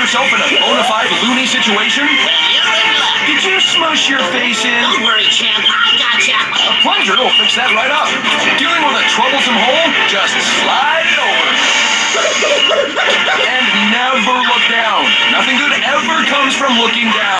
yourself in a bona fide loony situation? Did you smush your face in? Don't worry, champ. I gotcha. A plunger will fix that right up. Dealing with a troublesome hole? Just slide it over. And never look down. Nothing good ever comes from looking down.